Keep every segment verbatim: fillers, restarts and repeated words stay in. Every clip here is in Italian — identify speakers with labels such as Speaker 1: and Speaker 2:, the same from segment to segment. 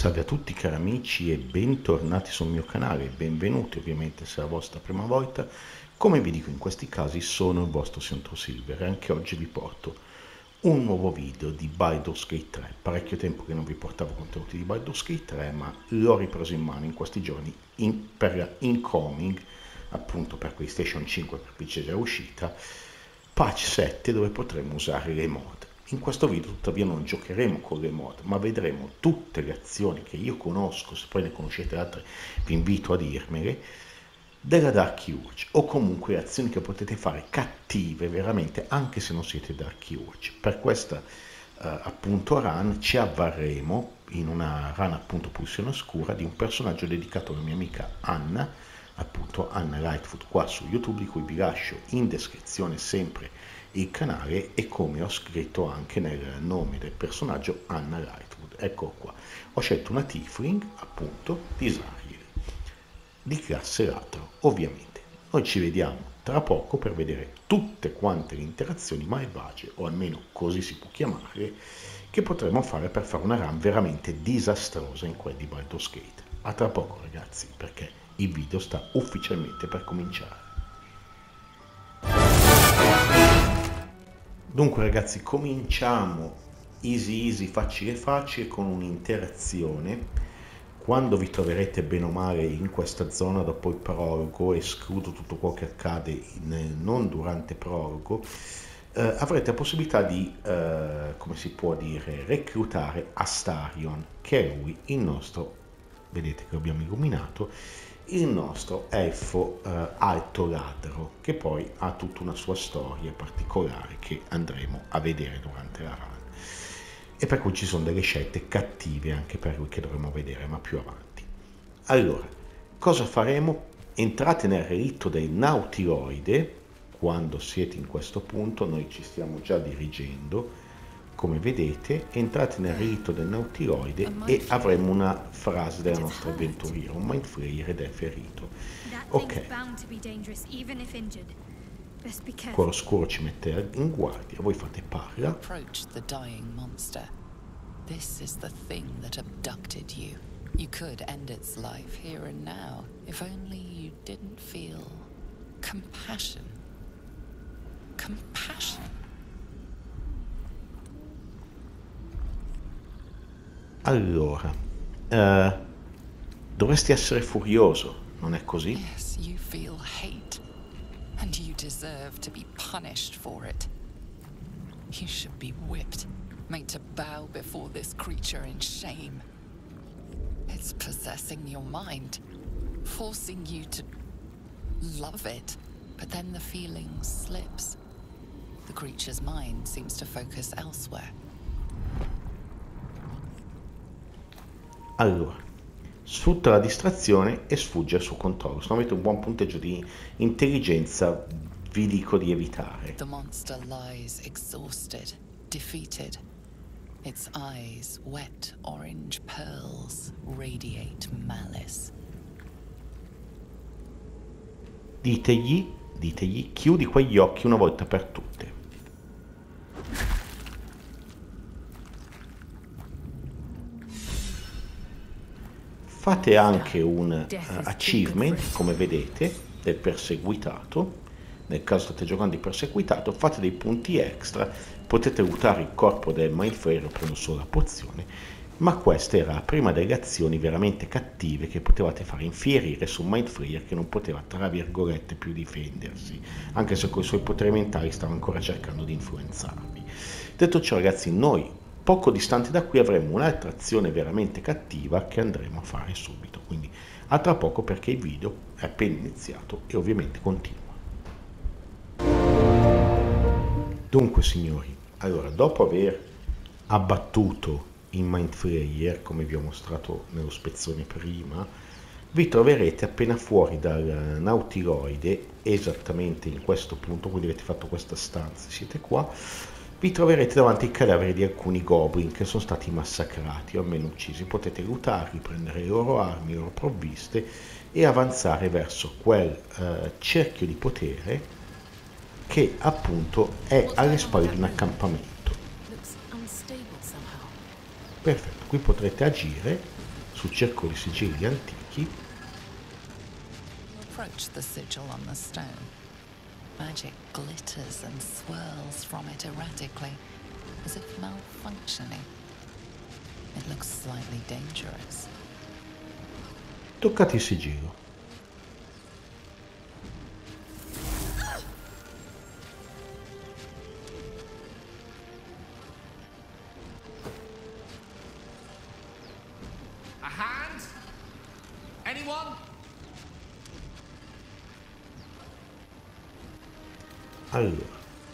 Speaker 1: Salve a tutti cari amici e bentornati sul mio canale, benvenuti ovviamente se è la vostra prima volta. Come vi dico in questi casi sono il vostro Signor Silver e anche oggi vi porto un nuovo video di Baldur's Gate tre. Parecchio tempo che non vi portavo contenuti di Baldur's Gate tre, ma l'ho ripreso in mano in questi giorni in, per la incoming, appunto per PlayStation cinque, per P C già uscita, patch sette dove potremo usare le mod. In questo video tuttavia non giocheremo con le mod, ma vedremo tutte le azioni che io conosco, se poi ne conoscete altre vi invito a dirmele, della Dark Urge, o comunque azioni che potete fare cattive veramente anche se non siete Dark Urge. Per questa uh, appunto run ci avvarremo in una run appunto pulsione oscura di un personaggio dedicato alla mia amica Anna, appunto Anna Lightfoot qua su YouTube, di cui vi lascio in descrizione sempre il canale e come ho scritto anche nel nome del personaggio Anna Lightfoot. Ecco qua, ho scelto una Tiefling appunto di Zariel di classe latro. Ovviamente noi ci vediamo tra poco per vedere tutte quante le interazioni malvagie, o almeno così si può chiamarle, che potremo fare per fare una run veramente disastrosa in quel di Baldur's Gate. A tra poco ragazzi, perché il video sta ufficialmente per cominciare. Dunque ragazzi, cominciamo easy easy, facile facile, con un'interazione. Quando vi troverete bene o male in questa zona dopo il prologo, escludo tutto quello che accade in, non durante prologo, eh, avrete la possibilità di, eh, come si può dire, reclutare Astarion, che è lui, il nostro, vedete che lo abbiamo illuminato, il nostro elfo eh, alto ladro, che poi ha tutta una sua storia particolare che andremo a vedere durante la run, e per cui ci sono delle scelte cattive anche per lui che dovremo vedere ma più avanti. Allora, cosa faremo? Entrate nel relitto del Nautiloide. Quando siete in questo punto noi ci stiamo già dirigendo, come vedete, entrate nel relitto del Nautiloide e avremo una frase della nostra avventuriera, un Mind Flayer ed è ferito. Ok, Cuore Oscuro ci mette in guardia, voi fate parla.
Speaker 2: Approach the dying monster. This is the thing that abducted you. You could end its life here and now, if only you didn't feel compassion. Compassion.
Speaker 1: Allora, uh, dovresti essere furioso, non è così?
Speaker 2: Yes, you feel hate, and you deserve to be punished for it. You should be whipped, made to bow before this creature in shame. It's possessing your mind, forcing you to love it, but then the feeling slips. The creature's mind seems to focus elsewhere.
Speaker 1: Allora, sfrutta la distrazione e sfugge al suo controllo. Se non avete un buon punteggio di intelligenza, vi dico di evitare.
Speaker 2: The monster lies exhausted, defeated. Its eyes, wet orange pearls, radiate malice.
Speaker 1: Ditegli, ditegli, chiudi quegli occhi una volta per tutte. Fate anche un uh, achievement, come vedete, del perseguitato. Nel caso state giocando di perseguitato, fate dei punti extra, potete lootare il corpo del Mind Flayer prendendo solo la pozione, ma questa era la prima delle azioni veramente cattive che potevate fare infierire su Mind Flayer, che non poteva, tra virgolette, più difendersi, anche se con i suoi poteri mentali stava ancora cercando di influenzarvi. Detto ciò ragazzi, noi poco distante da qui avremo un'altra azione veramente cattiva che andremo a fare subito, quindi a tra poco perché il video è appena iniziato e ovviamente continua. Dunque signori, allora dopo aver abbattuto il Mind Flayer, come vi ho mostrato nello spezzone prima, vi troverete appena fuori dal Nautiloide, esattamente in questo punto, quindi avete fatto questa stanza, siete qua, vi troverete davanti ai cadaveri di alcuni goblin che sono stati massacrati o almeno uccisi. Potete lootarli, prendere le loro armi, le loro provviste e avanzare verso quel uh, cerchio di potere che appunto è alle spalle di un accampamento. Perfetto, qui potrete agire sul circolo di sigilli antichi.
Speaker 2: Approach the sigil on the stone. Magic glitters and swirls from it erratically, as if malfunctioning. It looks slightly dangerous.
Speaker 1: Toccate il sigillo.
Speaker 3: A hand? Anyone?
Speaker 1: Allora,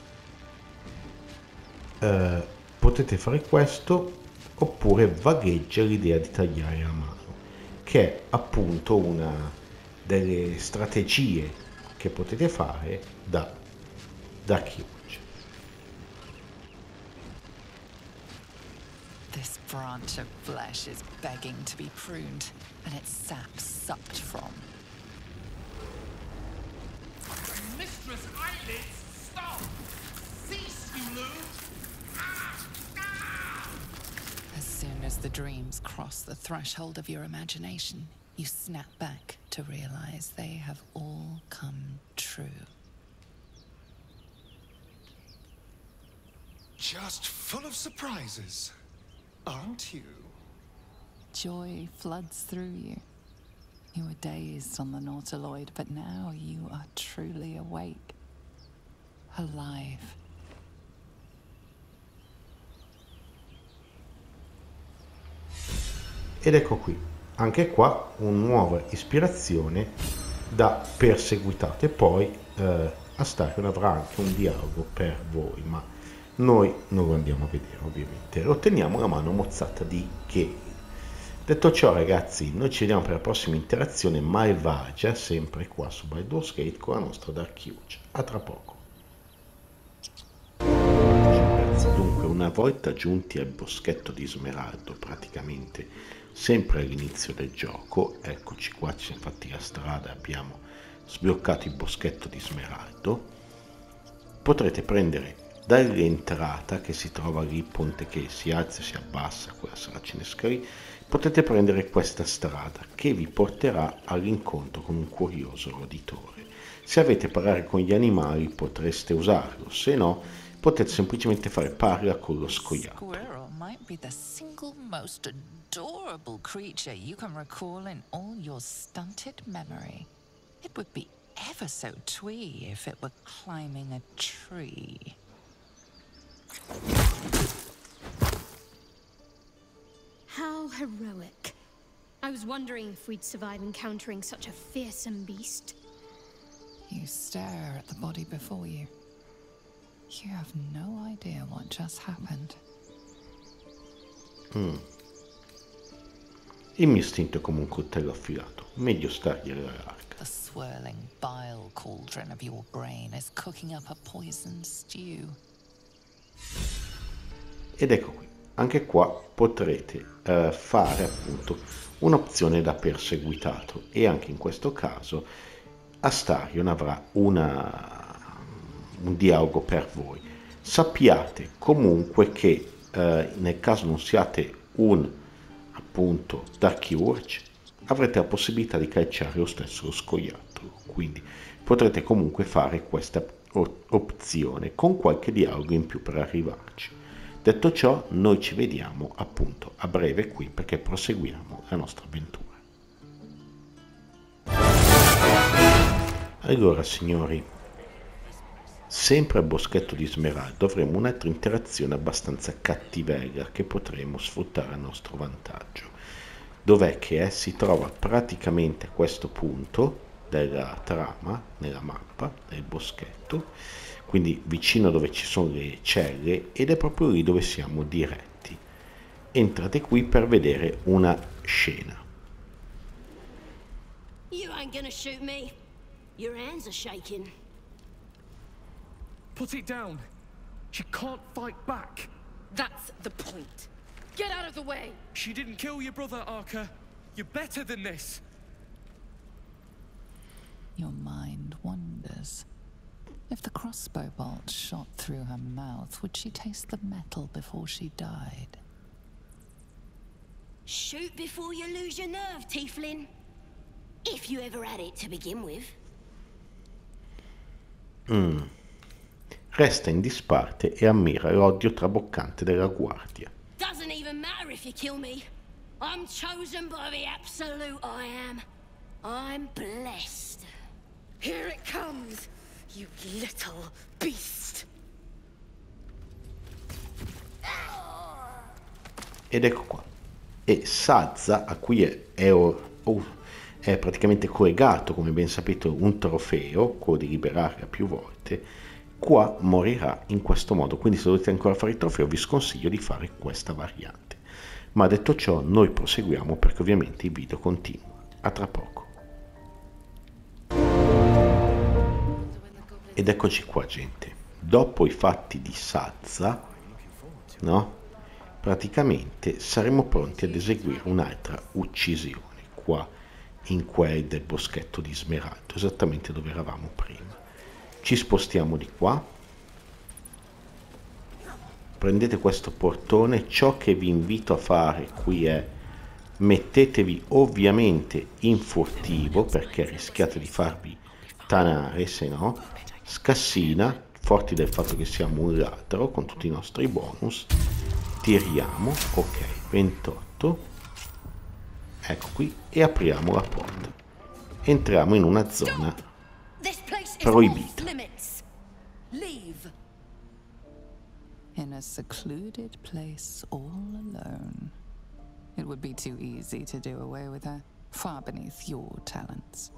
Speaker 1: eh, potete fare questo oppure vagheggia l'idea di tagliare a mano, che è appunto una delle strategie che potete fare da Dark Urge.
Speaker 2: This branch of flesh is begging to be pruned, and its sap sucked from.
Speaker 3: Mistress Eyelids, stop! Cease, you loon!
Speaker 2: As soon as the dreams cross the threshold of your imagination, you snap back to realize they have all come true.
Speaker 4: Just full of surprises, aren't you?
Speaker 2: Joy floods through you. You were dazed on the Nautiloid, but now you are truly awake. Alive.
Speaker 1: Ed ecco qui, anche qua una nuova ispirazione da Perseguitato, e poi eh, Astarion avrà anche un dialogo per voi, ma noi non lo andiamo a vedere ovviamente. Otteniamo la mano mozzata di Gale. Detto ciò, ragazzi, noi ci vediamo per la prossima interazione malvagia, sempre qua su Baldur's Gate, con la nostra Dark Urge. A tra poco. Dunque, una volta giunti al boschetto di Smeraldo, praticamente sempre all'inizio del gioco, eccoci qua, ci siamo fatti la strada, abbiamo sbloccato il boschetto di Smeraldo. Potrete prendere dall'entrata, che si trova lì, il ponte che si alza e si abbassa, quella sarà cinesca lì, potete prendere questa strada che vi porterà all'incontro con un curioso roditore. Se avete a parlare con gli animali potreste usarlo, se no potete semplicemente fare parla con lo scoiattolo.
Speaker 2: Squirrel might be the single most adorable creature you can recall in all your stunted memory. It would be ever so twee if it were climbing a tree.
Speaker 5: How heroic. I was wondering if we'd survive encountering such a fearsome beast.
Speaker 2: You stare at the body before you. You have no idea what just happened.
Speaker 1: Mm. Il mio istinto è come un coltello affilato, meglio stargli alla larga.
Speaker 2: The swirling bile cauldron of your brain is cooking up a poison stew.
Speaker 1: Ed ecco qui, anche qua potrete uh, fare appunto un'opzione da perseguitato, e anche in questo caso Astarion avrà una, un dialogo per voi. Sappiate comunque che uh, nel caso non siate un appunto Dark Urge, avrete la possibilità di calciare lo stesso lo scoiattolo, quindi potrete comunque fare questa opzione con qualche dialogo in più per arrivarci. Detto ciò, noi ci vediamo appunto a breve qui, perché proseguiamo la nostra avventura. Allora, signori, sempre al boschetto di Smeraldo avremo un'altra interazione abbastanza cattivella che potremo sfruttare a nostro vantaggio. Dov'è che è? Si trova praticamente a questo punto della trama, nella mappa del boschetto, quindi vicino dove ci sono le celle, ed è proprio lì dove siamo diretti. Entrate qui per vedere una scena.
Speaker 5: You ain't gonna shoot me. Your hands are shaking.
Speaker 6: Put it down. She can't fight back.
Speaker 5: That's the point. Get out of the way.
Speaker 6: She didn't kill your brother, Arca. You're better than this.
Speaker 2: Your mind wanders. If the crossbow bolt shot through her mouth, would she taste the metal before she died?
Speaker 7: Shoot before you lose your nerve, Tiefling. If you ever had it to begin with.
Speaker 1: Mm. Resta in disparte e ammira l'odio traboccante della guardia.
Speaker 7: Doesn't even matter if you kill me. I'm chosen by the absolute I am. I'm blessed.
Speaker 5: Here it comes, you little beast.
Speaker 1: Ed ecco qua. E Sazza, a cui è, è, oh, è praticamente collegato, come ben sapete, un trofeo, quello di liberarla più volte, qua morirà in questo modo. Quindi se dovete ancora fare il trofeo vi sconsiglio di fare questa variante. Ma detto ciò, noi proseguiamo perché ovviamente il video continua. A tra poco. Ed eccoci qua, gente. Dopo i fatti di Sazza, no? Praticamente saremo pronti ad eseguire un'altra uccisione qua in quel del boschetto di Smeraldo, esattamente dove eravamo prima. Ci spostiamo di qua, prendete questo portone. Ciò che vi invito a fare qui è mettetevi ovviamente in furtivo, perché rischiate di farvi tanare, se no scassina, forti del fatto che siamo un ladro con tutti i nostri bonus. Tiriamo, ok, ventotto, ecco qui, e apriamo la porta. Entriamo in una zona proibita.
Speaker 2: Leave. In a secluded place all alone. It would be too easy to do away with her, far beneath your talents.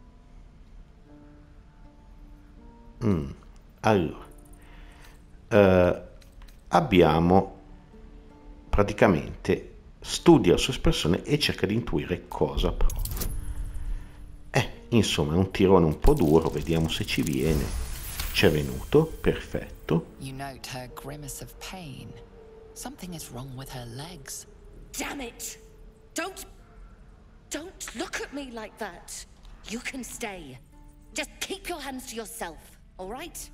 Speaker 1: Mm. Allora, uh, abbiamo praticamente studia la sua espressione e cerca di intuire cosa prova. Eh, insomma, è un tirone un po' duro, vediamo se ci viene. Ci è venuto, perfetto.
Speaker 2: You note her grimace of pain. Something is wrong with her legs.
Speaker 8: Damn it! Don't... Don't look at me like that. You can stay. Just keep your hands to yourself, all right?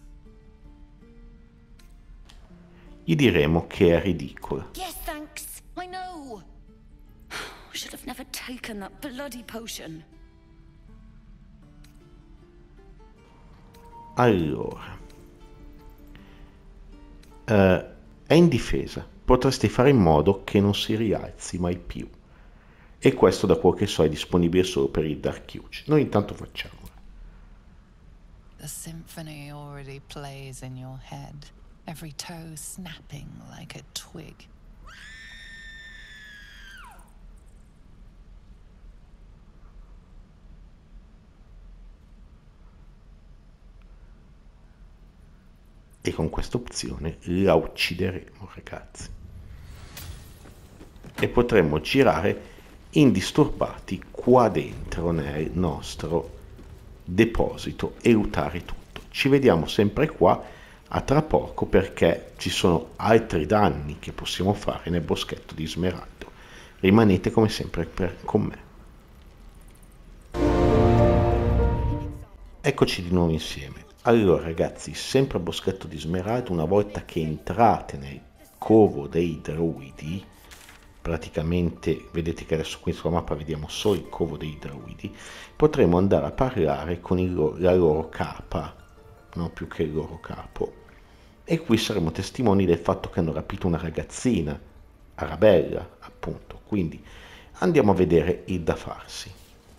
Speaker 1: Gli diremo che è ridicola.
Speaker 8: Yes, thanks. I know. Should have never taken that bloody potion.
Speaker 1: Allora, uh, è indifesa. Potresti fare in modo che non si rialzi mai più. E questo, da quel che so, è disponibile solo per il Dark Huge. Noi intanto facciamolo.
Speaker 2: The symphony already plays in your head. Every toe snapping like a twig.
Speaker 1: E con questa opzione la uccideremo, ragazzi. E potremo girare indisturbati qua dentro nel nostro deposito e lutare tutto. Ci vediamo sempre qua a tra poco, perché ci sono altri danni che possiamo fare nel boschetto di Smeraldo. Rimanete come sempre per, con me. Eccoci di nuovo insieme. Allora ragazzi, sempre al boschetto di Smeraldo, una volta che entrate nel covo dei druidi, praticamente vedete che adesso qui sulla mappa vediamo solo il covo dei druidi, potremo andare a parlare con il loro, la loro capa, no, più che il loro capo, e qui saremo testimoni del fatto che hanno rapito una ragazzina, Arabella appunto. Quindi andiamo a vedere il da farsi.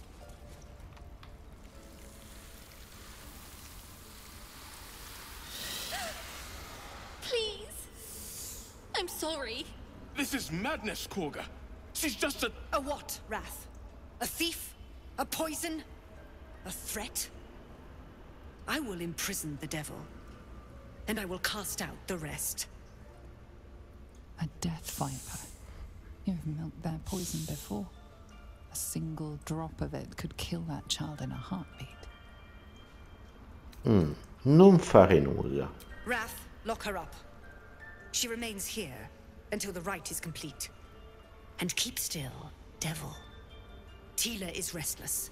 Speaker 5: Please. I'm sorry.
Speaker 6: This is madness, Korga. She's just a...
Speaker 9: A what, Wrath? A thief? A poison? A threat? I will imprison the devil, and I will cast out the rest.
Speaker 2: A death viper. You've milked their poison before. A single drop of it could kill that child in a heartbeat.
Speaker 1: Mm, non fare nulla.
Speaker 9: Wrath, lock her up. She remains here until the rite is complete. And keep still, devil. Tila is restless.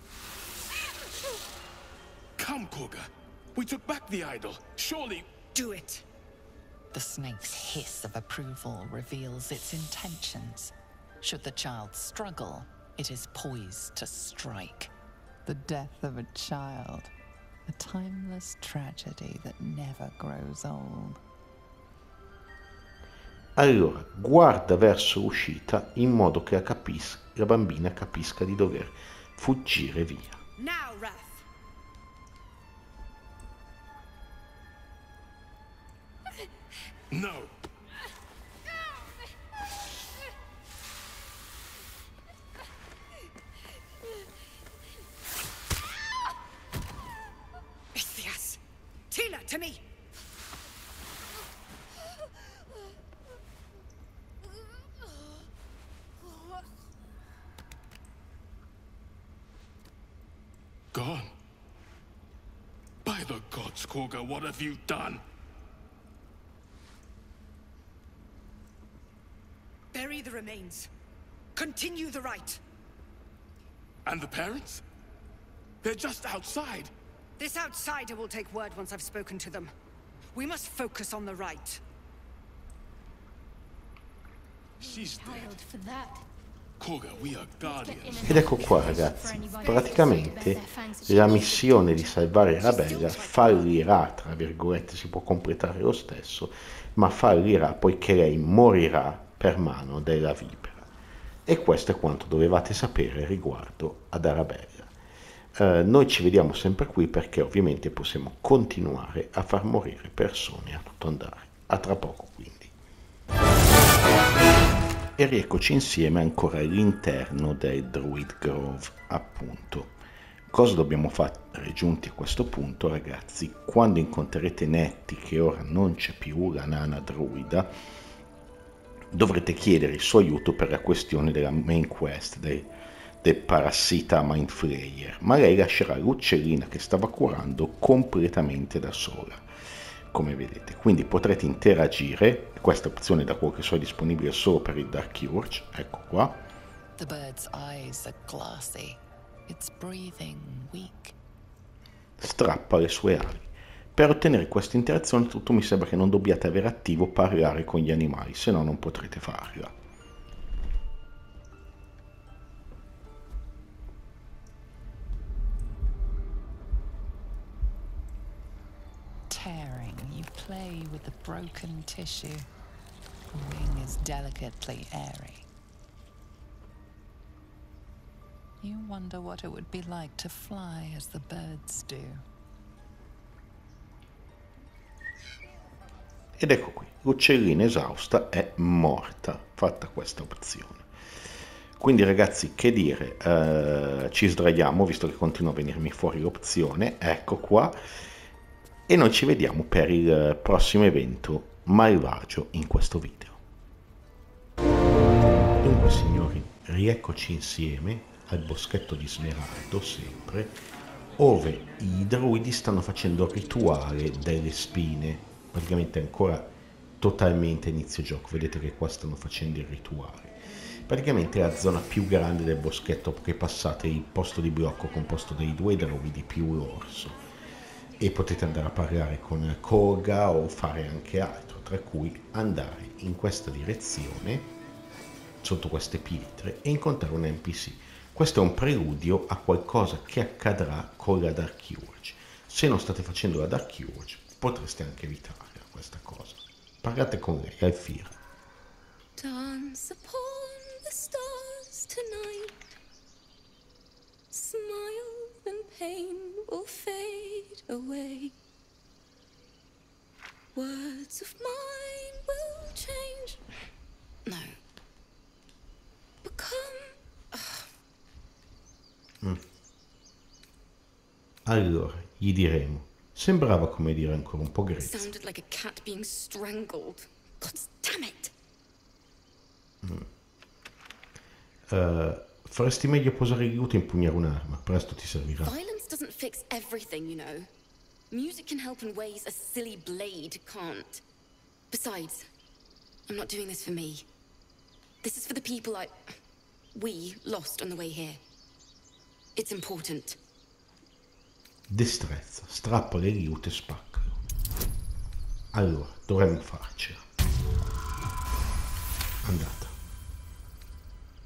Speaker 6: Come, Korga. We took back the idol. Surely...
Speaker 9: Do it.
Speaker 2: The snake's hiss of approval reveals its intentions. Should the child struggle, it is poised to strike. The death of a child, a timeless tragedy that never grows old.
Speaker 1: Allora, guarda verso l'uscita in modo che la, capis- la bambina capisca di dover fuggire via.
Speaker 9: Now, Wrath.
Speaker 6: No.
Speaker 9: Ithias! Tila, to me!
Speaker 6: Gone. By the gods, Korga, what have you done?
Speaker 9: Bury the remains. Continue the rite.
Speaker 6: And the parents? They're just outside.
Speaker 9: This outsider will take word once I've spoken to them. We must focus on the rite.
Speaker 6: She's dead.
Speaker 5: Child for that.
Speaker 6: Korga, we are guardians.
Speaker 1: Ed ecco qua, ragazzi, praticamente la missione di salvare Arabella fallirà, tra virgolette, si può completare lo stesso, ma fallirà poiché lei morirà per mano della vipera. E questo è quanto dovevate sapere riguardo ad Arabella. Eh, noi ci vediamo sempre qui perché ovviamente possiamo continuare a far morire persone a tutto andare. A tra poco quindi. E rieccoci insieme ancora all'interno del Druid Grove, appunto. Cosa dobbiamo fare giunti a questo punto, ragazzi? Quando incontrerete Nettie, che ora non c'è più, la nana druida, dovrete chiedere il suo aiuto per la questione della main quest, del, del parassita Mind Flayer, ma lei lascerà l'uccellina che stava curando completamente da sola, come vedete. Quindi potrete interagire. Questa opzione, da quello che so, è disponibile solo per il Dark Urge. Ecco qua.
Speaker 2: The bird's eyes are glassy. It's breathing weak.
Speaker 1: Strappa le sue ali. Per ottenere questa interazione tutto mi sembra che non dobbiate avere attivo parlare con gli animali, se no non potrete farla.
Speaker 2: Tearing, you play with the broken tissue. The wing is delicately airy. You wonder what it would be like to fly as the birds do.
Speaker 1: Ed ecco qui, l'uccellina esausta è morta, fatta questa opzione. Quindi ragazzi, che dire, eh, ci sdraiamo, visto che continua a venirmi fuori l'opzione, ecco qua, e noi ci vediamo per il prossimo evento malvagio in questo video. Dunque signori, rieccoci insieme al boschetto di Smeraldo, sempre, ove i druidi stanno facendo il rituale delle spine. Praticamente ancora totalmente inizio gioco, vedete che qua stanno facendo il rituale. Praticamente è la zona più grande del boschetto, che passate il posto di blocco composto dai due druidi più l'orso, e potete andare a parlare con Korga o fare anche altro, tra cui andare in questa direzione sotto queste pietre e incontrare un N P C. Questo è un preludio a qualcosa che accadrà con la Dark Urge. Se non state facendo la Dark Urge potreste anche evitare questa cosa. Parlate con lei, Alfira.
Speaker 7: Dance upon the stars tonight. Smile and pain will fade away. Words of mine will change. No. Become.
Speaker 1: Mm. Allora, gli diremo. Sembrava, come dire, ancora un po' grezzo.
Speaker 7: Sounded like a cat being strangled. God damn it.
Speaker 1: Mm. Uh, faresti meglio posare il luto e impugnare un'arma, presto ti servirà.
Speaker 7: Violence doesn't fix everything, you know. Music can help in ways a silly blade can't. Besides, I'm not doing this for me. This is for the people I... we lost on the way here. It's important.
Speaker 1: Destrezza, strappa le liute e spaccalo. Allora, dovremmo farcela. Andata.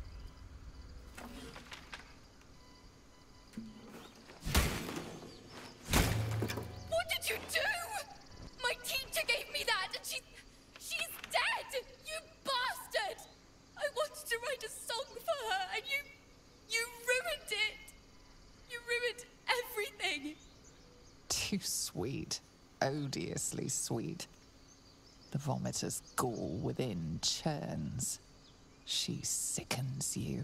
Speaker 2: sweet, odiously sweet. The vomitor's gall within churns. She sickens you.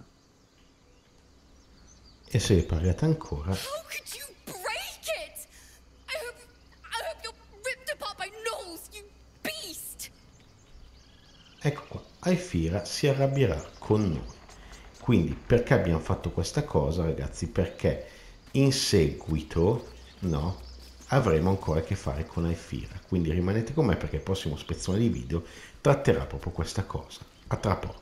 Speaker 1: E se è pariata ancora.
Speaker 7: How could you break it? I hope, I hope you're ripped apart by gnolls, you beast!
Speaker 1: Ecco qua, Aethira si arrabbierà con noi. Quindi perché abbiamo fatto questa cosa, ragazzi? Perché in seguito, no, avremo ancora a che fare con Aethira. Quindi rimanete con me perché il prossimo spezzone di video tratterà proprio questa cosa. A tra poco.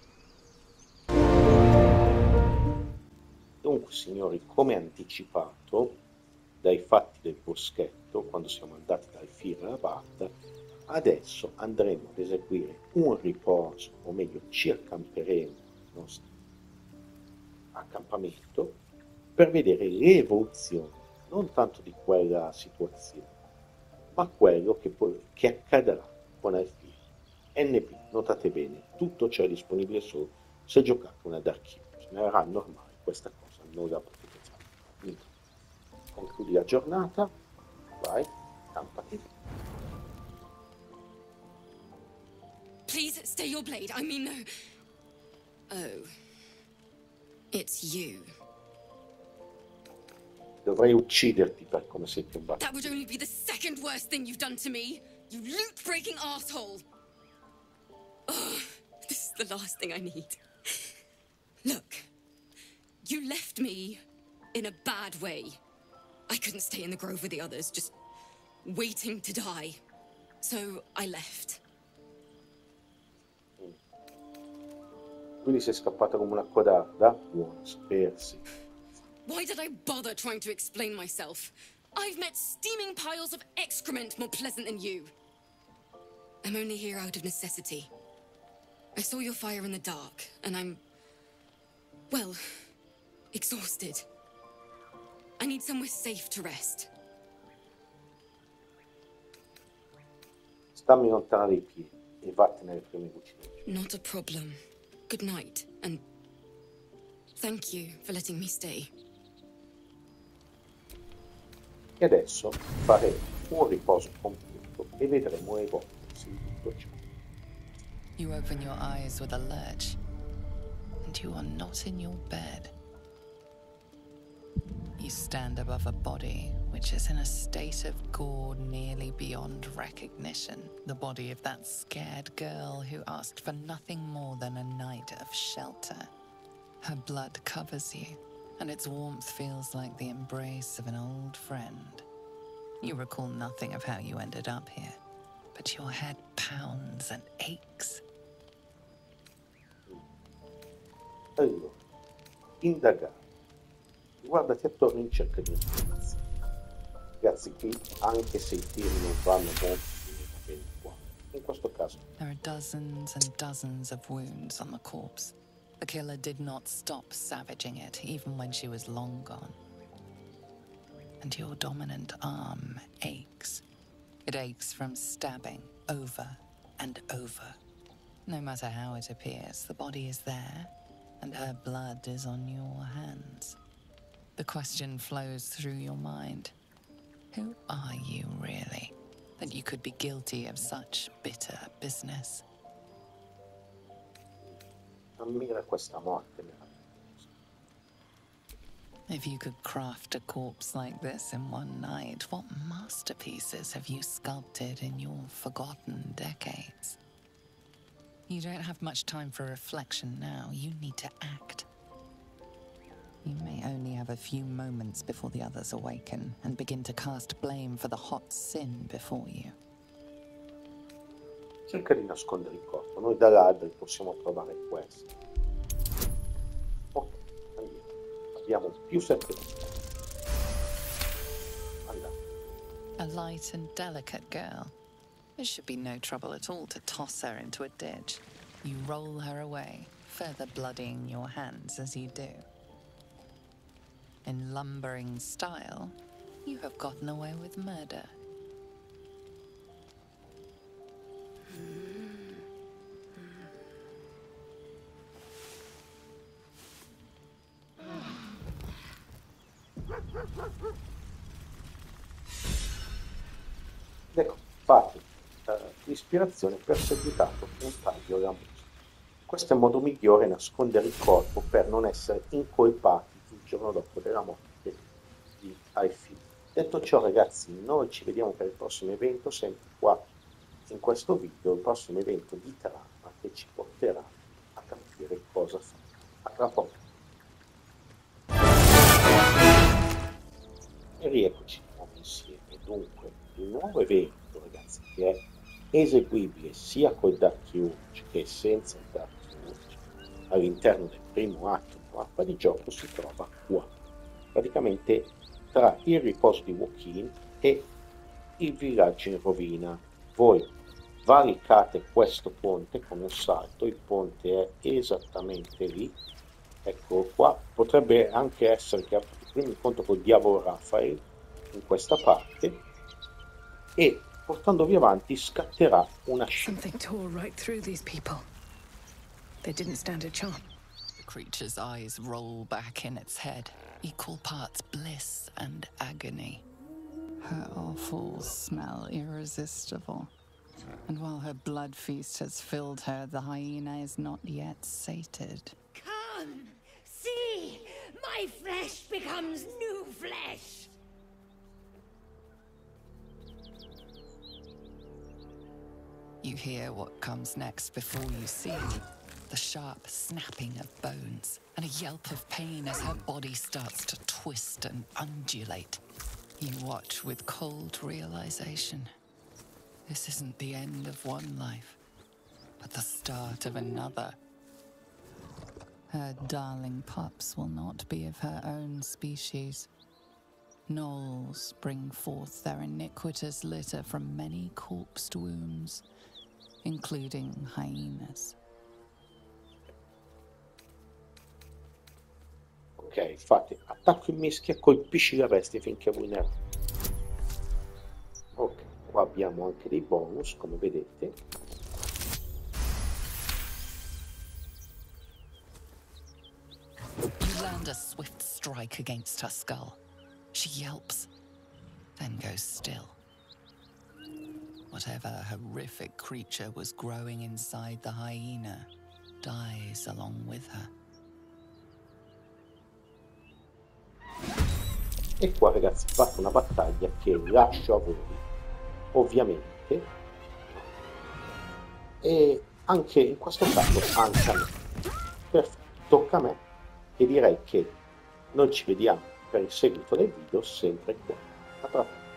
Speaker 1: Dunque, signori, come anticipato dai fatti del boschetto, quando siamo andati da Aethira Rabath, adesso andremo ad eseguire un riposo, o meglio ci accamperemo nel nostro accampamento per vedere l'evoluzione non tanto di quella situazione, ma quello che, poi, che accadrà con Aethira. N P, notate bene, tutto ciò è disponibile solo se giocate una Dark Heroes, ne sarà normale questa cosa, non la potete fare. Quindi, concludi la giornata, vai, campati.
Speaker 7: Please stay your blade. I mean, no. Oh. It's you.
Speaker 1: Dovrei ucciderti per come sei combattuto.
Speaker 7: That would only be the second worst thing you've done to me. You loot-breaking asshole. Oh, this is the last thing I need. Look, you left me in a bad way. I couldn't stay in the grove with the others, just waiting to die. So I left.
Speaker 1: Quindi sei scappata come una codarda? Buono sapersi.
Speaker 7: Why did I bother trying to explain myself? I've met steaming piles of excrement more pleasant than you. I'm only here out of necessity. I saw your fire in the dark, and I'm... well, exhausted. I need somewhere safe to rest.
Speaker 1: Stammi lontana dai piedi e vattene alle prime cucine.
Speaker 7: Not a problem. Good night, and thank you for letting me stay.
Speaker 1: E adesso faremo un riposo completo e vedremo evolversi di tutto ciò.
Speaker 2: You open your eyes with a lurch, and you are not in your bed. You stand above a body which is in a state of gore nearly beyond recognition. The body of that scared girl who asked for nothing more than a night of shelter. Her blood covers you, and its warmth feels like the embrace of an old friend. You recall nothing of how you ended up here, but your head pounds and aches.
Speaker 1: Allora, indagare. Guardati attorno in cerca di informazioni. Ragazzi, qui, anche se i tiri non vanno molto bene qua, in questo caso
Speaker 2: There are dozens and dozens of wounds on the corpse. The killer did not stop savaging it, even when she was long gone. And your dominant arm aches. It aches from stabbing over and over. No matter how it appears, the body is there, and her blood is on your hands. The question flows through your mind. Who are you, really, that you could be guilty of such bitter business?
Speaker 1: ammira questa morte meravigliosa.
Speaker 2: If you could craft a corpse like this in one night, what masterpieces have you sculpted in your forgotten decades? You don't have much time for reflection now. You need to act. You may only have a few moments before the others awaken and begin to cast blame for the hot sin before you.
Speaker 1: Cerca di nascondere il corpo. Noi da ladri possiamo trovare questo. Ok, andiamo. Abbiamo più sette minuti. Andiamo.
Speaker 2: A light and delicate girl. There should be no trouble at all to toss her into a ditch. You roll her away, further bloodying your hands as you do. In lumbering style, you have gotten away with murder.
Speaker 1: ecco, fate uh, l'ispirazione perseguitato un taglio ramoso. Questo è il modo migliore nascondere il corpo per non essere incolpati il giorno dopo della morte di Aifil. Detto ciò, ragazzi, noi ci vediamo per il prossimo evento, sempre qua in questo video, il prossimo evento di trama che ci porterà a capire cosa fare. A tra poco. E rieccoci insieme. Dunque, il nuovo evento, ragazzi, che è eseguibile sia col Dark Urge che senza il Dark Urge all'interno del primo atto della mappa di gioco, si trova qua, praticamente tra il riposo di Wokin e il villaggio in rovina. Voi valicate questo ponte con un salto, il ponte è esattamente lì, eccolo qua. Potrebbe anche essere che il primo incontro col diavolo Raphael in questa parte, e portandovi avanti scatterà una scena.
Speaker 10: Something tore right through these people. They didn't stand a chance.
Speaker 2: The creature's eyes roll back in its head, equal parts bliss and agony. Her offals smell irresistible, and while her blood feast has filled her, the hyena is not yet sated.
Speaker 11: Come, see, my flesh becomes new flesh.
Speaker 2: You hear what comes next before you see the sharp snapping of bones and a yelp of pain as her body starts to twist and undulate. You watch with cold realization. This isn't the end of one life, but the start of another. Her darling pups will not be of her own species. Gnolls bring forth their iniquitous litter from many corpsed wombs, including hyenas.
Speaker 1: Ok, fate attacco in mischia, colpisci la bestia finché è vulnerabile. Ok, qua abbiamo anche dei bonus, come vedete.
Speaker 2: You land a swift strike against her skull. She yelps, then goes still. Whatever horrific creature was growing inside the hyena dies along with her.
Speaker 1: E qua, ragazzi, parte una battaglia che lascio a voi, ovviamente, e anche in questo caso anche a me. Perfetto, tocca a me, e direi che noi ci vediamo per il seguito del video sempre qua. A tra poco.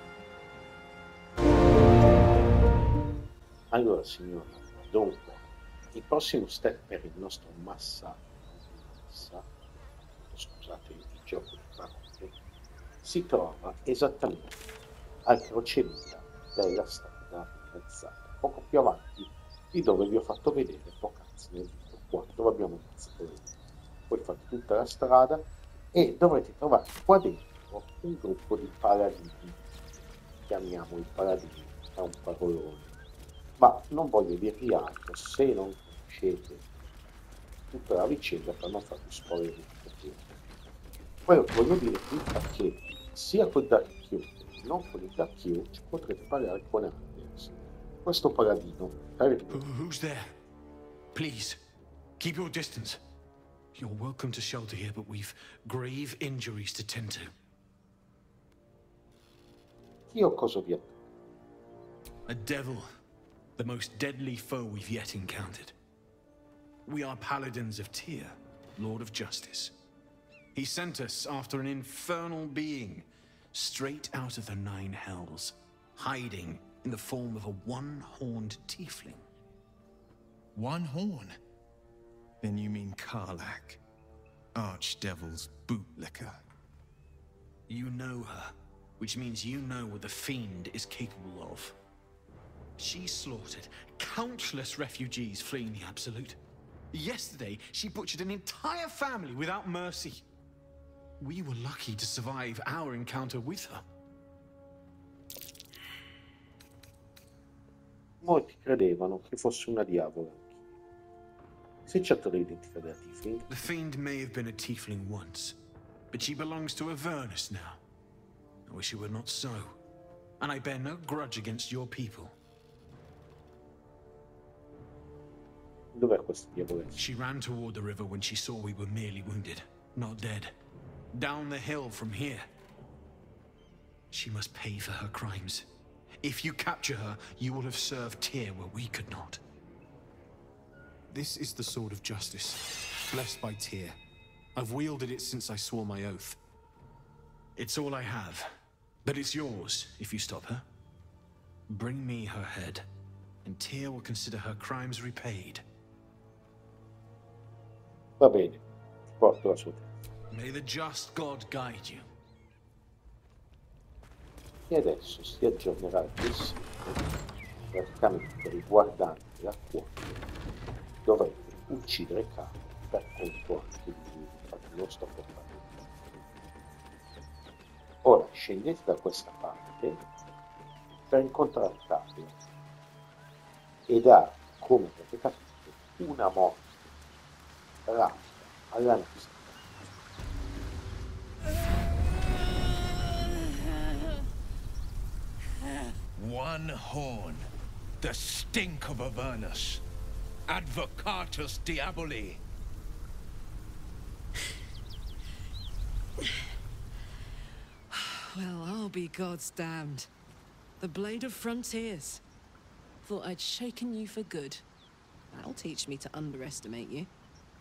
Speaker 1: Allora, signori, dunque, il prossimo step per il nostro massa, massa scusate il gioco di parole, si trova esattamente al crocevia della strada attrezzata, poco più avanti di dove vi ho fatto vedere poc'anzi nel video qua, dove abbiamo iniziato. Poi fate tutta la strada e dovrete trovare qua dentro un gruppo di paladini, chiamiamo i paladini, è un parolone, ma non voglio dirvi altro se non conoscete tutta la vicenda per non farvi spoiler di tutto. Quello che voglio dirvi è che sia con Dark Urge che non con il Dark Urge potrete parlare con Anders, questo paladino.
Speaker 6: Who's there? Please, keep your distance. You're welcome to shelter here, but we've grave injuries to tend to.
Speaker 1: Io cosa vi ho?
Speaker 6: A devil, the most deadly foe we've yet encountered. We are paladins of Tyr, Lord of Justice. He sent us after an infernal being, straight out of the Nine Hells, hiding in the form of a one-horned tiefling.
Speaker 12: One horn? Then you mean Karlach, Archdevil's bootlicker.
Speaker 6: You know her, which means you know what the Fiend is capable of. She slaughtered countless refugees fleeing the Absolute. Yesterday, she butchered an entire family without mercy. We were lucky to survive our encounter with her.
Speaker 1: Molti credevano che fosse una diavola. Si cerca l'identità della Tiefling.
Speaker 6: The Fiend may have been a Tiefling once, but she belongs to Avernus now. I wish it were not so. and I bear no grudge against your people.
Speaker 1: Dov'è questa diavolessa?
Speaker 6: She ran toward the river when she saw we were merely wounded, not dead. Down the hill from here. She must pay for her crimes. If you capture her, you will have served Tyr where we could not. This is the sword of justice, blessed by Tyr. I've wielded it since I swore my oath. It's all I have, but it's yours if you stop her. Bring me her head, and Tyr will consider her crimes repaid.
Speaker 1: Va bene, porto la sua testa.
Speaker 6: May the just God guide you.
Speaker 1: E adesso si aggiornerà il sito, praticamente riguardante la quota. Dovrete uccidere Carlo per conto anche di lui, infatti non sto portando. Ora scendete da questa parte per incontrare Carlo ed ha, come avete capito, una morte rapida alla nascita.
Speaker 12: One horn, the stink of Avernus, Advocatus Diaboli.
Speaker 9: Well, I'll be God's damned. The Blade of Frontiers. Thought I'd shaken you for good. That'll teach me to underestimate you.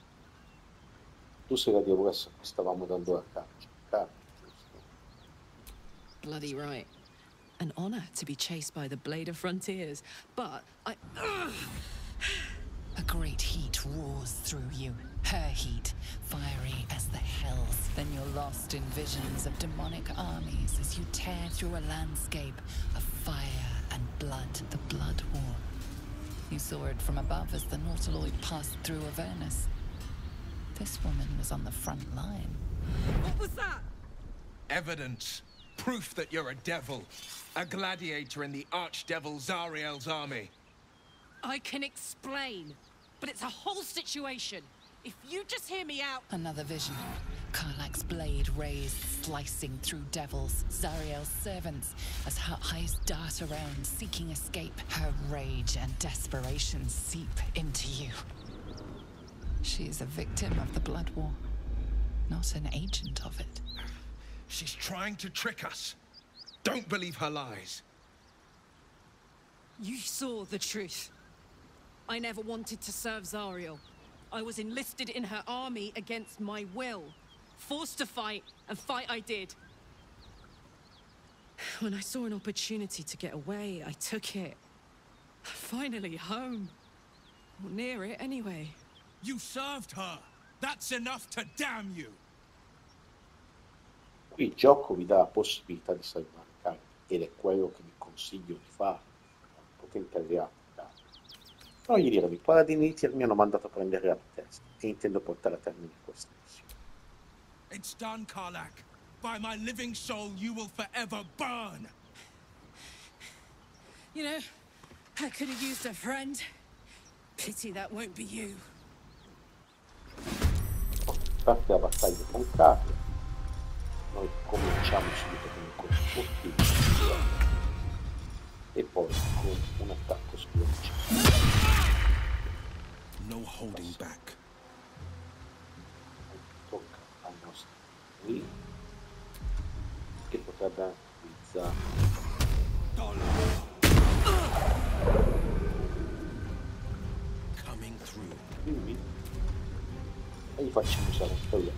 Speaker 1: Tu sei la diavolessa che stavamo dando a caccia. Carlo, giusto?
Speaker 9: Bloody right. An honor to be chased by the Blade of Frontiers, but I... Ugh.
Speaker 2: A great heat roars through you. Her heat, fiery as the hells. Then you're lost in visions of demonic armies as you tear through a landscape of fire and blood, the Blood War. You saw it from above as the Nautiloid passed through Avernus. This woman was on the front line.
Speaker 9: What was that?
Speaker 12: Evidence. Proof that you're a devil. A gladiator in the Archdevil Zariel's army.
Speaker 9: I can explain, but it's a whole situation. If you just hear me out...
Speaker 2: Another vision. Karlach's blade raised, slicing through devils, Zariel's servants, as her eyes dart around, seeking escape. Her rage and desperation seep into you. She is a victim of the Blood War, not an agent of it.
Speaker 12: She's trying to trick us. Don't believe her lies.
Speaker 9: You saw the truth. I never wanted to serve Zariel. I was enlisted in her army against my will. Forced to fight, and fight I did. When I saw an opportunity to get away, I took it. Finally home. Or near it, anyway.
Speaker 12: You served her. That's enough to damn you.
Speaker 1: Qui il gioco vi dà la possibilità di salvare Carlo ed è quello che vi consiglio di fare. Potente alleato. Però gli dirvi, i paladini di Tyr mi hanno mandato a prendere la testa e intendo portare a termine questa missione.
Speaker 12: It's done, Karlach. By my living soul, you will forever burn.
Speaker 9: You know, I could have used a friend. Pity that won't be you.
Speaker 1: Parte la battaglia con Carlo. Noi cominciamo subito con il colpo fortissimo e poi con un attacco sbilanciato.
Speaker 12: No holding back.
Speaker 1: Tocca al nostro qui che potrebbe utilizzare
Speaker 12: coming through.
Speaker 1: lui e gli facciamo usare un po'.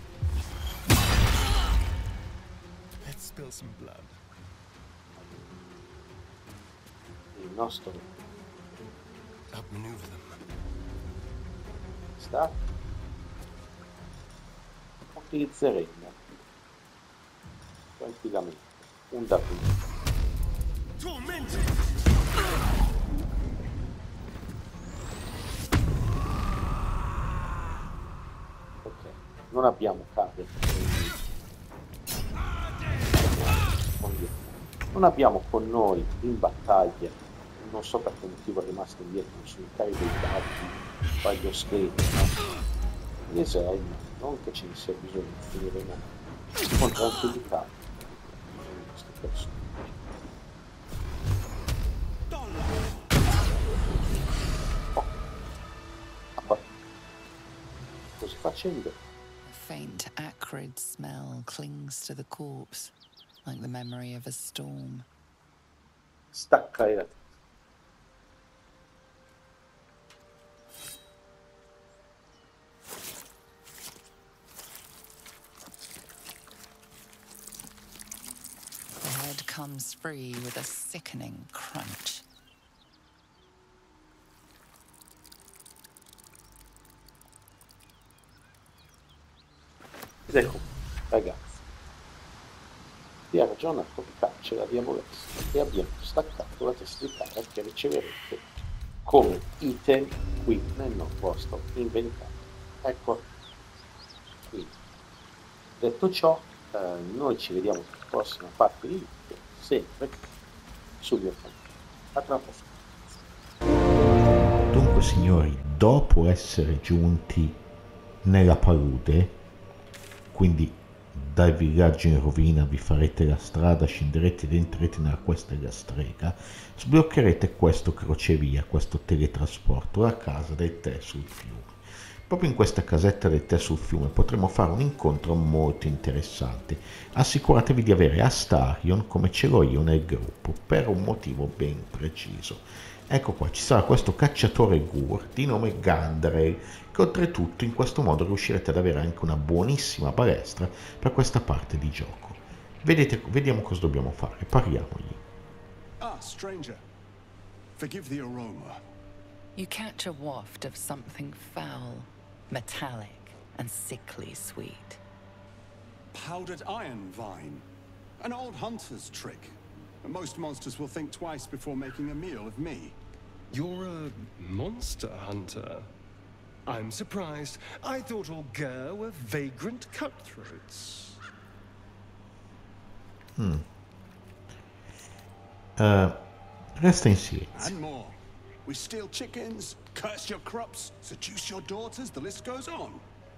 Speaker 12: Let's spill some blood.
Speaker 1: Il nostro
Speaker 12: Outmaneuver them.
Speaker 1: sta utilizzeremo tranquillamente un dato. Ok, non abbiamo cave, non abbiamo con noi in battaglia, non so per che motivo è rimasto indietro sui carri dei dati, sbaglio scritto, no? Gli eserciti, non che ce ne sia bisogno di finire con tranquillità queste persone. accende.
Speaker 2: A faint acrid smell clings to the corpse, like the memory of a storm.
Speaker 1: Stacca la testa.
Speaker 2: The head comes free with a sickening crunch.
Speaker 1: Ed ecco, ragazzi, vi ha ragionato che caccia la diavolessa e abbiamo staccato la testa di cara che riceverete come item qui nel vostro inventario. Ecco, quindi detto ciò, eh, noi ci vediamo nella prossima parte di video, sempre sul mio canale. A tra poco. Dunque signori, dopo essere giunti nella palude, quindi dal villaggio in rovina vi farete la strada, scenderete ed entrerete nella questa della strega, sbloccherete questo crocevia, questo teletrasporto, la casa del tè sul fiume. Proprio in questa casetta del tè sul fiume potremo fare un incontro molto interessante. Assicuratevi di avere Astarion come ce l'ho io nel gruppo, per un motivo ben preciso. Ecco qua, ci sarà questo cacciatore Gur di nome Gandarel, che oltretutto in questo modo riuscirete ad avere anche una buonissima palestra per questa parte di gioco. Vedete, vediamo cosa dobbiamo fare, parliamogli.
Speaker 4: Ah, stranger. Forgive the aroma.
Speaker 2: You catch a waft of something foul, metallic and sickly sweet.
Speaker 4: Powdered iron vine. An old hunter's trick. Most monsters will think twice before making a meal of me.
Speaker 13: You're a monster hunter. I'm surprised. I thought all Gur were vagrant cutthroats.
Speaker 1: Hmm. Uh, resta in silenzio.
Speaker 4: And more. We steal chickens, curse your crops, seduce your daughters, the list goes on.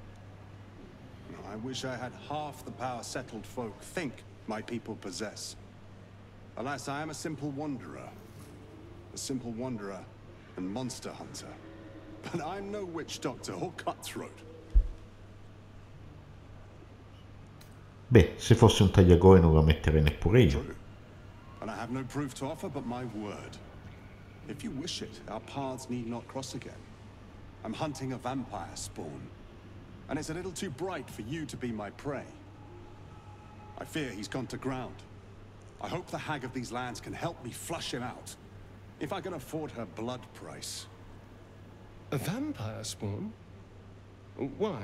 Speaker 4: I wish I had half the power settled folk think my people possess. Alas, I am a simple wanderer. A simple wanderer and monster hunter. But I'm no witch doctor or cutthroat.
Speaker 1: Beh, se fosse un tagliagole non lo metterei neppure io.
Speaker 4: True. And I have no proof to offer but my word. If you wish it, our paths need not cross again. I'm hunting a vampire spawn. And it's a little too bright for you to be my prey. I fear he's gone to ground. I hope the hag of these lands can help me flush him out. If I can afford her blood price.
Speaker 13: A vampire spawn? Why?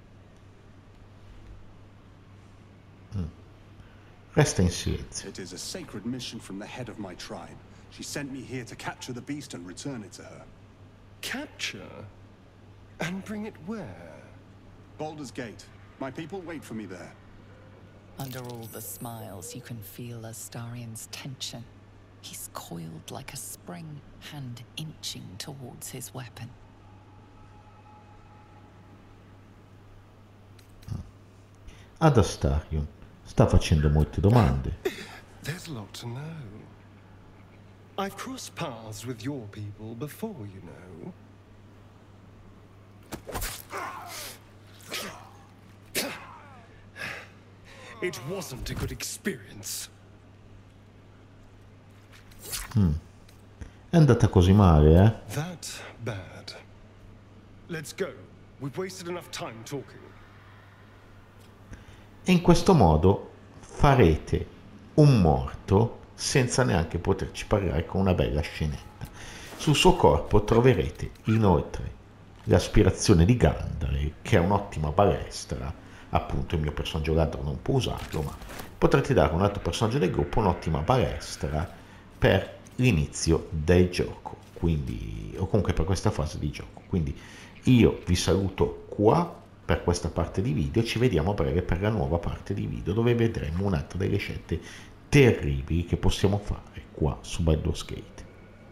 Speaker 1: Mm. Resta in silenzio.
Speaker 4: It is a sacred mission from the head of my tribe. She sent me here to capture the beast and return it to her.
Speaker 13: Capture? And bring it where?
Speaker 4: Baldur's Gate. My people wait for me there.
Speaker 2: Under all the smiles, you can feel Astarion's tension. He's coiled like a spring, hand inching towards his weapon.
Speaker 1: Ad Astarion sta facendo molte domande.
Speaker 13: There's a lot to know. I've crossed paths with your people before, you know. It wasn't a good experience.
Speaker 1: Mm. È andata così male, eh?
Speaker 13: That bad. Let's go. We've wasted enough time talking.
Speaker 1: E in questo modo farete un morto senza neanche poterci parlare, con una bella scenetta. Sul suo corpo troverete inoltre l'aspirazione di Gandalf, che è un'ottima palestra. Appunto il mio personaggio ladro non può usarlo, ma potrete dare a un altro personaggio del gruppo un'ottima palestra per l'inizio del gioco, quindi, o comunque per questa fase di gioco. Quindi io vi saluto qua per questa parte di video, ci vediamo a breve per la nuova parte di video, dove vedremo un'altra delle scelte terribili che possiamo fare qua su Baldur's Gate.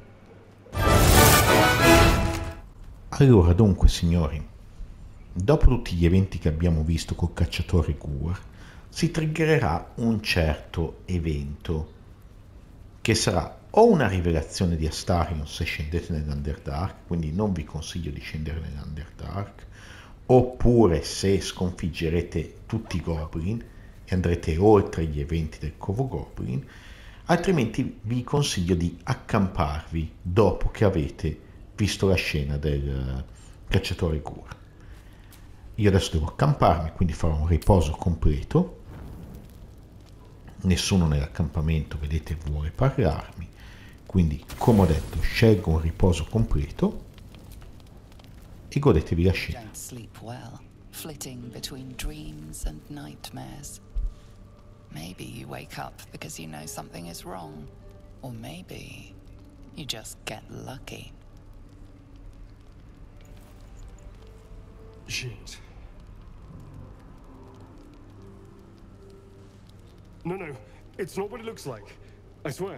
Speaker 1: Allora, dunque signori, dopo tutti gli eventi che abbiamo visto col cacciatore Gur, si triggererà un certo evento, che sarà o una rivelazione di Astarion se scendete nell'Underdark, quindi non vi consiglio di scendere nell'Underdark, oppure se sconfiggerete tutti i goblin e andrete oltre gli eventi del covo goblin, altrimenti vi consiglio di accamparvi dopo che avete visto la scena del cacciatore Gur. Io adesso devo accamparmi, quindi farò un riposo completo. Nessuno nell'accampamento, vedete, vuole parlarmi, quindi come ho detto scelgo un riposo completo e godetevi la scena.
Speaker 2: Don't sleep well, flitting between dreams and nightmares. Maybe you wake up because you know something is wrong, or maybe you just get lucky.
Speaker 13: Shit. No, no, it's not what it looks like. I swear.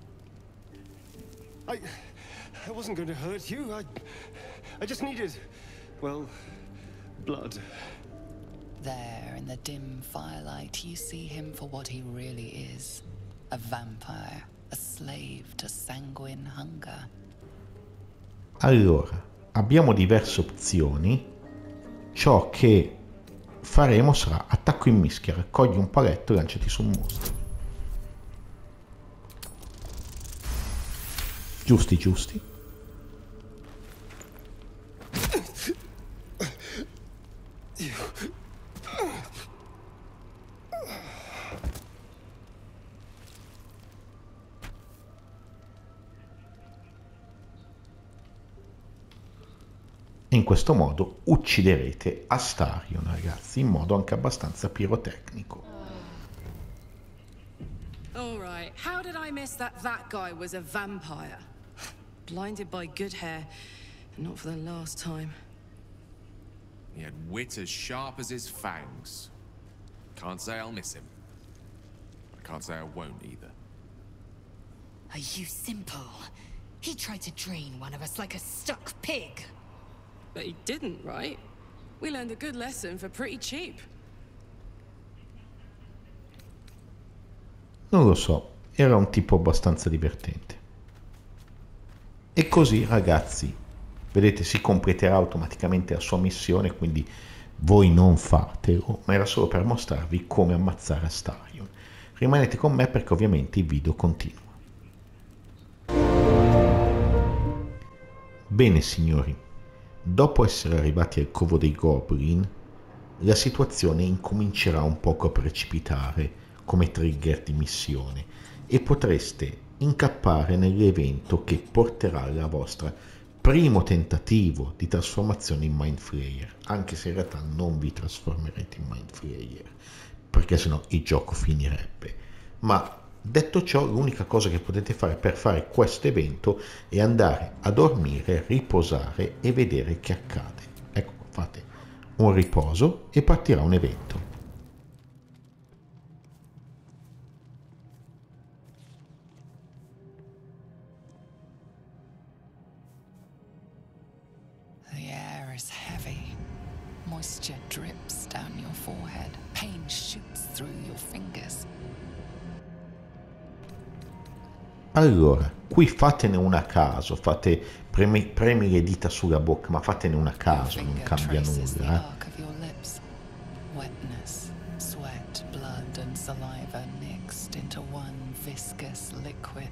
Speaker 13: I... I wasn't going to hurt you. I... I just needed... well... blood.
Speaker 2: There, in the dim firelight, you see him for what he really is. A vampire, a slave to sanguine hunger.
Speaker 1: Allora, abbiamo diverse opzioni. Ciò che faremo sarà attacco in mischia, raccogli un paletto e lanciati su un mostro. Giusti, giusti. In questo modo ucciderete Astarion, ragazzi, in modo anche abbastanza pirotecnico.
Speaker 9: All right, how did I miss that that guy was a vampire? Blinded by good hair, and not for the last time.
Speaker 3: He had wit as sharp as his fangs. Can't say I'll miss him. I can't say I won't either.
Speaker 11: Are you simple? He tried to drain one of us like a stuck pig.
Speaker 9: But he didn't, right? We learned a good lesson for pretty cheap.
Speaker 1: Non lo so, era un tipo abbastanza divertente. E così, ragazzi, vedete, si completerà automaticamente la sua missione, quindi voi non fatelo, ma era solo per mostrarvi come ammazzare Astarion. Rimanete con me perché ovviamente il video continua. Bene, signori. Dopo essere arrivati al covo dei Goblin, la situazione incomincerà un poco a precipitare come trigger di missione e potreste incappare nell'evento che porterà alla vostra primo tentativo di trasformazione in Mind Flayer, anche se in realtà non vi trasformerete in Mind Flayer, perché sennò il gioco finirebbe. Ma detto ciò, l'unica cosa che potete fare per fare questo evento è andare a dormire, riposare e vedere che accade. Ecco, fate un riposo e partirà un evento.
Speaker 2: The air is heavy. Moisture drips down your forehead. Pain shoots through your fingers.
Speaker 1: Allora, qui fatene una a caso, fate premi, premi le dita sulla bocca, ma fatene una a caso, non cambia nulla. Eh?
Speaker 2: Wetness, sweat, blood and saliva mixed into one viscous liquid.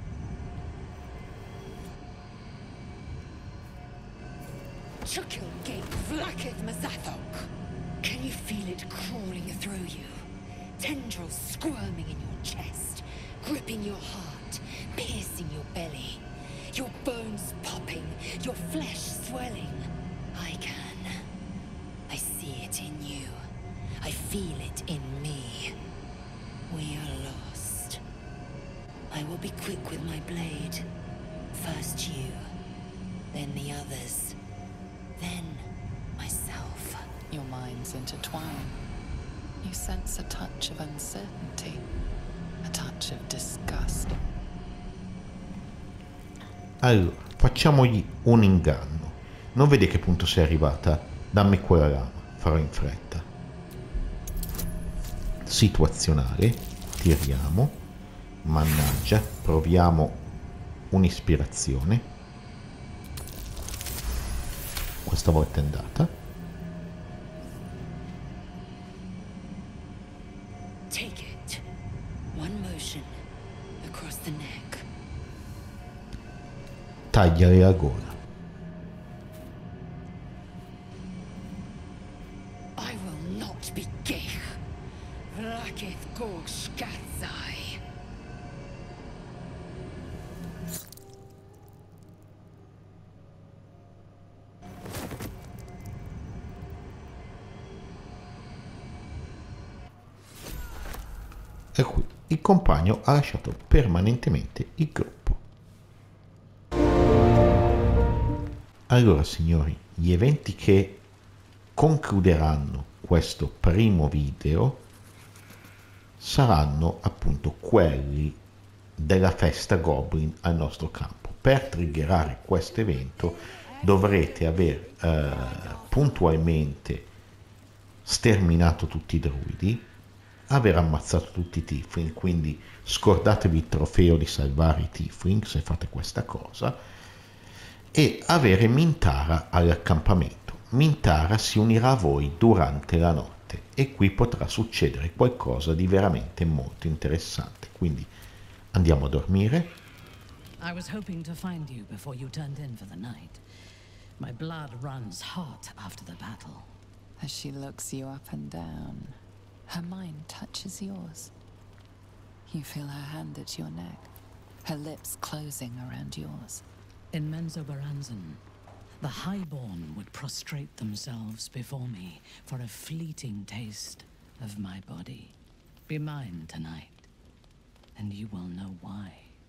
Speaker 11: Chukil gate flacketh Mazathok. Can you feel it crawling through you? Tendrils squirming in your chest, gripping your heart, piercing your belly. Your bones popping, your flesh swelling. I can. I see it in you. I feel it in me. We are lost. I will be quick with my blade. First you, then the others, then myself.
Speaker 2: Your minds intertwine. You sense a touch of uncertainty, a touch of disgust.
Speaker 1: Allora, facciamogli un inganno. Non vedi a che punto sei arrivata? Dammi quella lama, farò in fretta. Situazionale, tiriamo, mannaggia, proviamo un'ispirazione. Questa volta è andata. tagliare la gola.
Speaker 11: I will not be gich. Vlakith Gorg Skatzai.
Speaker 1: E qui il compagno ha lasciato permanentemente il gruppo. Allora, signori, gli eventi che concluderanno questo primo video saranno appunto quelli della festa Goblin al nostro campo. Per triggerare questo evento dovrete aver eh, puntualmente sterminato tutti i druidi, aver ammazzato tutti i tiefling, quindi scordatevi il trofeo di salvare i tiefling se fate questa cosa, e avere Mintara all'accampamento. Mintara si unirà a voi durante la notte e qui potrà succedere qualcosa di veramente molto interessante, quindi andiamo a dormire.
Speaker 14: I was hoping to find you before you turned in for the night. My blood runs hot after the battle.
Speaker 2: As she looks you up and down, her mind touches yours. You feel her hand at your neck, her lips closing around yours.
Speaker 14: In Menzoberranzan, the Highborn would prostrate themselves before me for a fleeting taste of my body. Be mine tonight, and you will know why.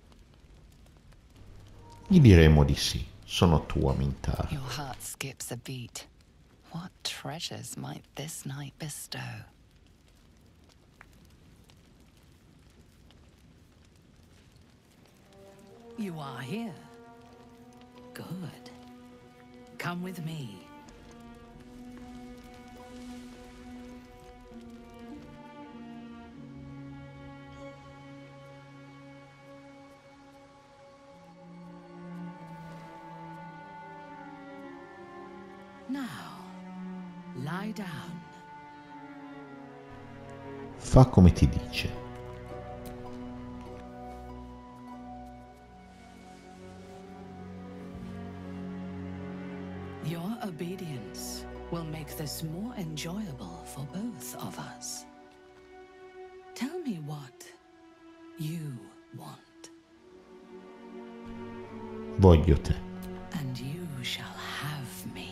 Speaker 1: Gli diremo di sì, sono tua Mintara.
Speaker 2: Your heart skips a beat. What treasures might this night bestow?
Speaker 14: You are here. Good. Come with me. Now, lie down.
Speaker 1: Fa come ti dice.
Speaker 14: Your obedience will make this more enjoyable for both of us. Tell me what you want.
Speaker 1: Voglio te.
Speaker 14: And you shall have me.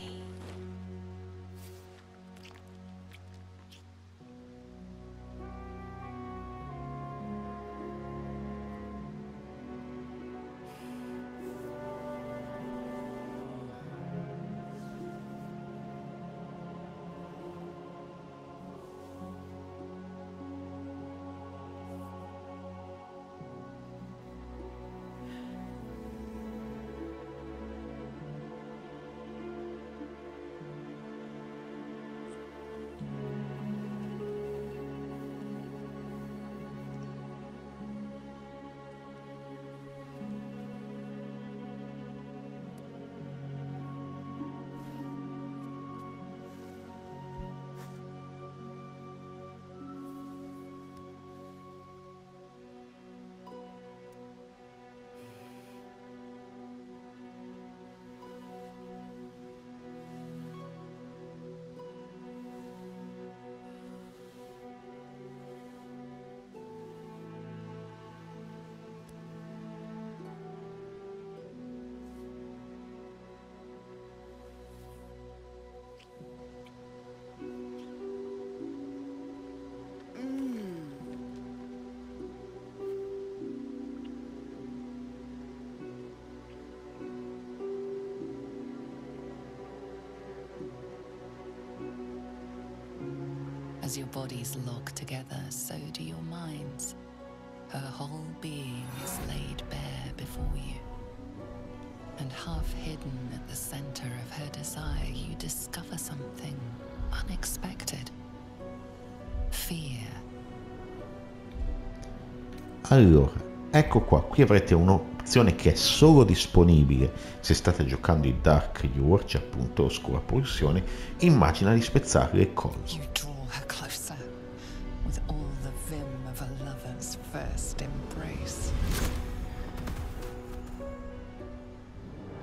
Speaker 2: As your bodies lock together, so do your minds. Her whole being is laid bare before you. And half hidden at the center of her desire, you discover something unexpected. Fear.
Speaker 1: Allora, ecco qua, qui avrete un'opzione che è solo disponibile se state giocando in Dark Urge, appunto Oscura Pulsione. Immagina di spezzare le cose.
Speaker 2: You draw her closer with all the vim of a lover's first embrace.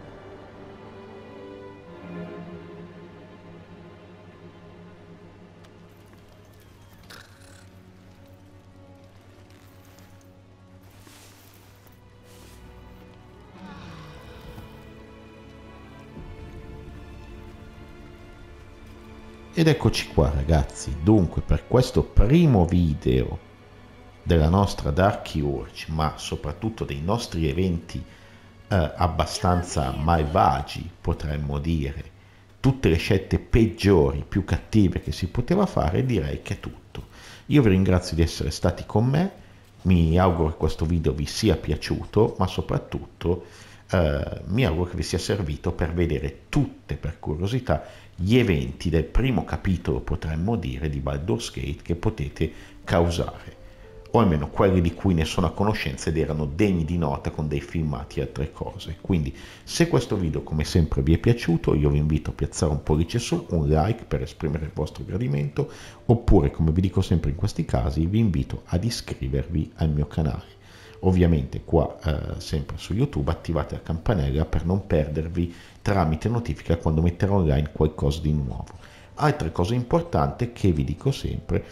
Speaker 1: Ed eccoci qua ragazzi, dunque per questo primo video della nostra Dark Urge, ma soprattutto dei nostri eventi eh, abbastanza malvagi, potremmo dire, tutte le scelte peggiori, più cattive che si poteva fare, direi che è tutto. Io vi ringrazio di essere stati con me, mi auguro che questo video vi sia piaciuto, ma soprattutto eh, mi auguro che vi sia servito per vedere tutte, per curiosità, gli eventi del primo capitolo, potremmo dire, di Baldur's Gate che potete causare, o almeno quelli di cui ne sono a conoscenza ed erano degni di nota con dei filmati e altre cose. Quindi se questo video come sempre vi è piaciuto, io vi invito a piazzare un pollice su, un like per esprimere il vostro gradimento, oppure come vi dico sempre in questi casi vi invito ad iscrivervi al mio canale. Ovviamente qua eh, sempre su YouTube attivate la campanella per non perdervi tramite notifica quando metterò online qualcosa di nuovo. Altre cose importanti che vi dico sempre: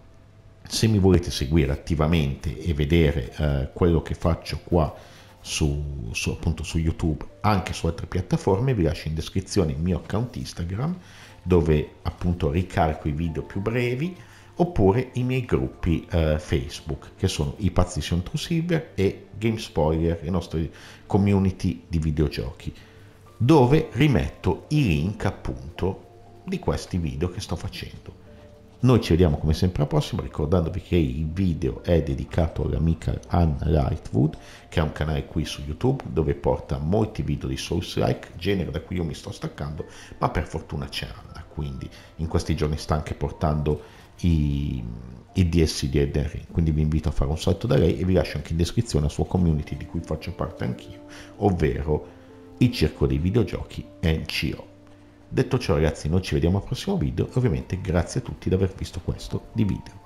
Speaker 1: se mi volete seguire attivamente e vedere eh, quello che faccio qua su, su, appunto su YouTube, anche su altre piattaforme, vi lascio in descrizione il mio account Instagram, dove appunto ricarico i video più brevi, oppure i miei gruppi eh, Facebook, che sono i Pazzi Sono True Silver e Game Spoiler, le nostre community di videogiochi, dove rimetto i link appunto di questi video che sto facendo. Noi ci vediamo come sempre alla prossima, ricordandovi che il video è dedicato all'amica Anna Lightwood, che ha un canale qui su YouTube dove porta molti video di Souls-like, genere da cui io mi sto staccando, ma per fortuna c'è Anna, quindi in questi giorni sta anche portando i, i D L C di Elden Ring, quindi vi invito a fare un salto da lei e vi lascio anche in descrizione la sua community di cui faccio parte anch'io, ovvero il Circolo dei Videogiochi N C O. Detto ciò ragazzi, noi ci vediamo al prossimo video e ovviamente grazie a tutti di aver visto questo di video.